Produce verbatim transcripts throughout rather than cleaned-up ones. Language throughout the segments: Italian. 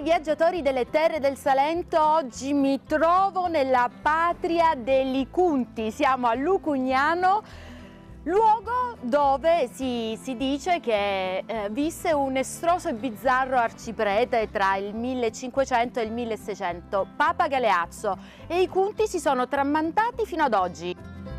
viaggiatori delle terre del Salento, oggi mi trovo nella patria degli Cunti. Siamo a Lucugnano, luogo dove si, si dice che eh, visse un estroso e bizzarro arciprete tra il millecinquecento e il milleseicento, Papa Galeazzo, e i Cunti si sono tramandati fino ad oggi.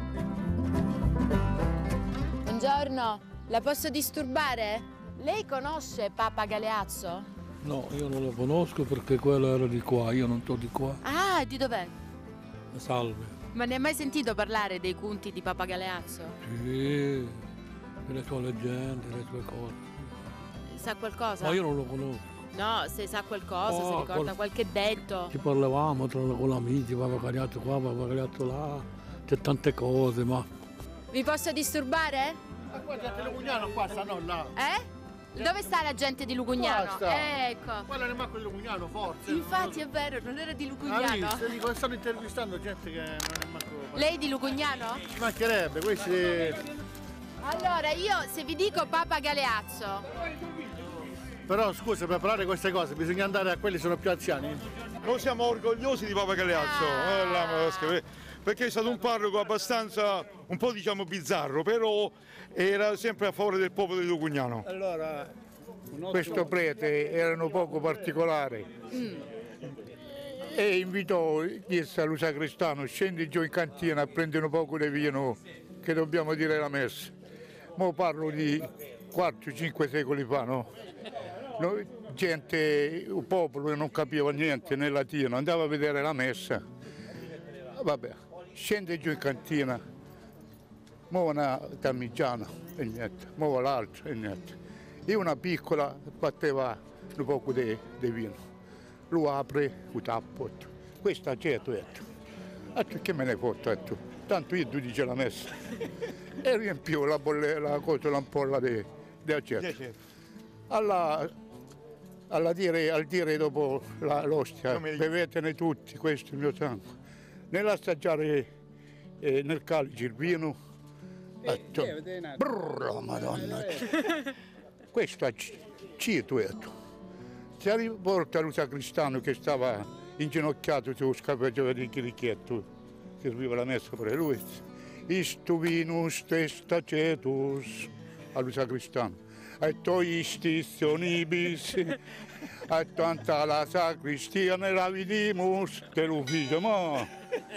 Buongiorno, la posso disturbare? Lei conosce Papa Galeazzo? No, io non lo conosco perché quello era di qua, io non sono di qua. Ah, di dov'è? Salve. Ma ne hai mai sentito parlare dei Cunti di Papa Galeazzo? Sì, delle sue leggende, le sue cose. Sa qualcosa? Ma io non lo conosco. No, se sa qualcosa, Oh, se ricorda qual... qualche detto. Ci parlavamo tra, con amici, Papa Galeazzo qua, Papa Galeazzo là, c'è tante cose, ma... Vi posso disturbare? Ma guardate, Lucugnano qua sta, no là. Eh? Dove sta la gente di Lucugnano? Basta. Ecco. Quello non è manco di Lucugnano, forse. Infatti è vero, non era di Ah, Lucugnano. visto? Dico, stanno intervistando gente che non è manco... Lei di Lucugnano? Ci mancherebbe, questi... Allora, io se vi dico Papa Galeazzo... Però scusa, per parlare di queste cose bisogna andare a quelli che sono più anziani. Noi siamo orgogliosi di Papa Galeazzo, Ah. eh, la- perché è stato un parroco abbastanza, un po' diciamo bizzarro, però era sempre a favore del popolo di Lucugnano. Allora, questo prete era un poco particolare e invitò, disse allo sagrestano: scendi giù in cantina a prendere un poco di vino che dobbiamo dire la messa. Mo parlo di quattro cinque secoli fa, no? Noi, gente, un popolo che non capiva niente nel latino, andava a vedere la messa. Vabbè, scende giù in cantina, muove una damigiana e niente, muove l'altra e niente. E una piccola batteva un poco di vino, lo apre, lo tappo, questa c'è, tu detto, che me ne foto, detto, tanto io tu dice la messa. E riempivo la, bolle, la cosa, l'ampolla di aceto. Alla, alla dire, al dire dopo l'ostia, bevetene tutti, questo è il mio sangue. Nell'assaggiare eh, nel calice il vino, detto, brrr, madonna, questo è cieto. Si riporta lo sagrestano che stava inginocchiato sullo scapello di chirichetto, che serviva la messa per lui. Isto vinus testa cetus, allo sagrestano. E toi istissionibis, e tanta la sacristia nella vidimus, te lo figlio, ma...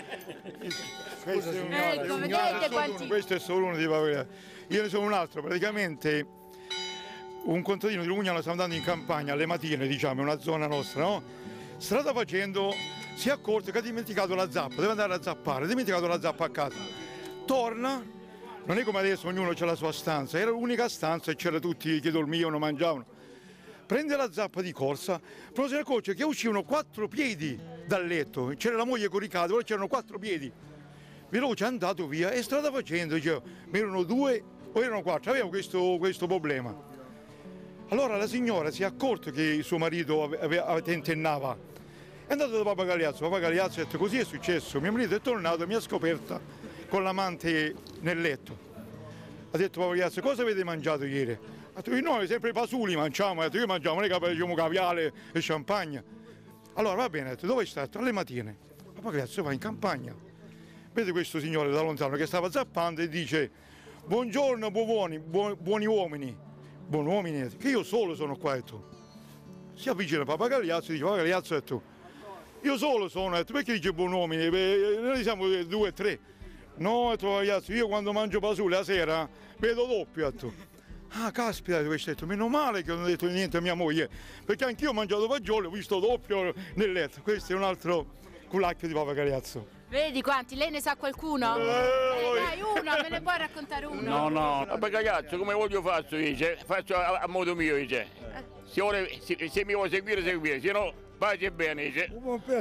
Questo è, un, Ecco, vedete quanti... questo è solo uno di Papa Galeazzo. Io ne sono un altro, praticamente un contadino di Lucugnano sta andando in campagna alle mattine, diciamo, è una zona nostra, no? Strada facendo si è accorto che ha dimenticato la zappa, deve andare a zappare, ha dimenticato la zappa a casa. Torna. Non è come adesso, ognuno ha la sua stanza, era l'unica stanza e c'era tutti che dormivano, mangiavano. Prende la zappa di corsa, però si accorge che uscivano quattro piedi dal letto, c'era la moglie coricata, poi c'erano quattro piedi. Veloce è andato via e strada facendo, diceva, ma erano due o erano quattro, aveva questo, questo problema. Allora la signora si è accorta che suo marito aveva, tentennava, è andato da Papa Galeazzo, Papa Galeazzo ha detto così è successo, mio marito è tornato e mi ha scoperta con l'amante nel letto. Ha detto Papa Galeazzo, cosa avete mangiato ieri? Ha detto, noi sempre i pasuli mangiamo, ha detto, io mangiamo, noi facciamo caviale e champagne. Allora va bene, ha detto, dove è stato? Alle mattine. Papa Galeazzo va in campagna. Vede questo signore da lontano che stava zappando e dice, buongiorno buoni, buoni, buoni uomini. Buoni uomini, che io solo sono qua, ha detto. Si avvicina a Papa Galeazzo e dice, Papa Galeazzo, ha detto, io solo sono, ha detto, perché dice buoni uomini? Noi siamo due o tre. No, ragazzi, io quando mangio pasule la sera vedo doppio. Detto. Ah, caspita, questo detto, meno male che non ho detto niente a mia moglie, perché anch'io ho mangiato fagioli, ho visto doppio nel letto. Questo è un altro culacchio di Papa Galeazzo. Vedi quanti? Lei ne sa qualcuno? Eh, Eh, dai, uno, me ne puoi raccontare uno? No, no, Papa Galeazzo, come voglio faccio, dice, faccio a, a modo mio, dice. Se, vuole, se, se mi vuole seguire, seguire, se no, pace bene, dice.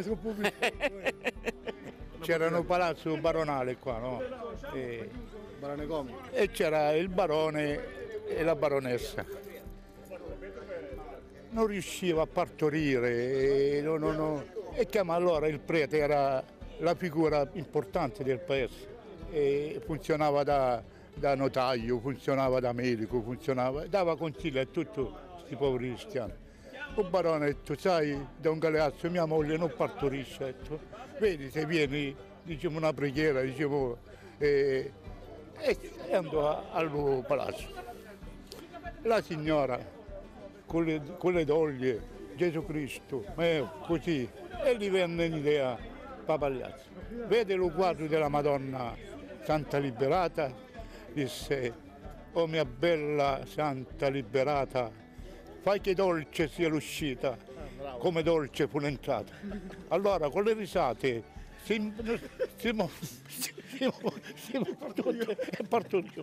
C'era un palazzo baronale qua, no? E, Barone come? e c'era il barone e la baronessa. Non riusciva a partorire e, non, non, non, e chiama allora il prete, era la figura importante del paese. E funzionava da, da notaio, funzionava da medico, funzionava, dava consigli a tutti questi poveri cristiani. un baronetto, sai, da un Galeazzo, mia moglie non partorisce, detto. Vedi, se vieni, diciamo una preghiera, diciamo, e, e andò al palazzo. La signora, con le, con le doglie, Gesù Cristo, eh, così, e gli venne un'idea, Papagliazzo. Vede lo quadro della Madonna Santa Liberata, disse, oh mia bella Santa Liberata, fai che dolce sia l'uscita, come dolce fu l'entrata. Allora con le risate si, si, si, si, si e partoriò.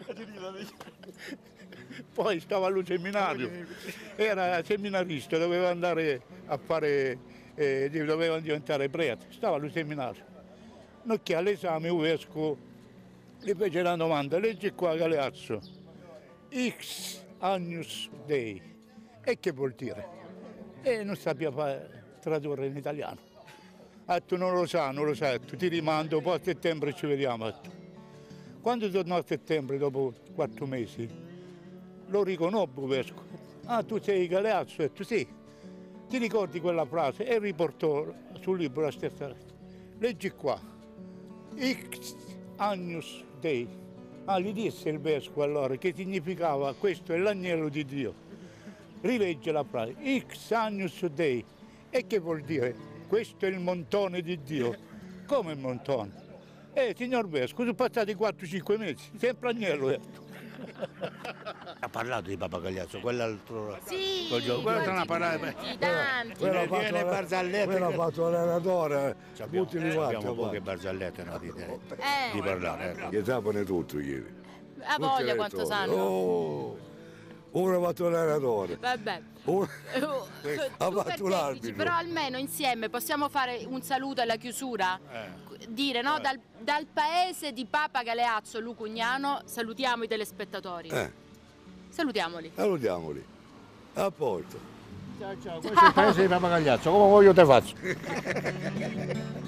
Poi stava allo seminario, era seminarista, doveva andare a fare, eh, doveva diventare prete, stava allo seminario. Non che all'esame il vescovo gli fece la domanda, leggi qua Galeazzo, X Agnus Dei, e che vuol dire? E non sapeva tradurre in italiano. Ha detto non lo sa, non lo sa, detto, ti rimando, poi a settembre ci vediamo. Quando tornò a settembre, dopo quattro mesi, lo riconobbe il vescovo. Ah, tu sei Galeazzo? Ha detto sì. Ti ricordi quella frase? E riportò sul libro la stessa frase. Leggi qua. X Agnus Dei. Ah, gli disse il vescovo allora che significava questo è l'agnello di Dio. Rilegge la frase. X Agnus Dei. E che vuol dire? Questo è il montone di Dio. Come il montone? Eh, signor vescovo, sono passati quattro cinque mesi, sempre agnello. Eh. Ha parlato di Papa Gagliazzo, quell'altro... Sì, quello tanti, non ha parlato. tanti, tanti. Quello ha fatto, barzellette. quello ha fatto l'allenatore, tutti li Abbiamo quattro. poche barzellette no, di, Eh. di parlare. Ecco. Gli sapone tutto ieri. Ha voglia quanto Tutti sanno. Oh, uno ha fatto l'allenatore. Vabbè. Uno... Ha fatto l'arbitro. Però almeno insieme possiamo fare un saluto alla chiusura? Eh. Dire no, dal, dal paese di Papa Galeazzo Lucugnano salutiamo i telespettatori. Eh, Salutiamoli. salutiamoli. A posto. Ciao ciao, questo è il paese di Papa Gagliazzo, come voglio te faccio.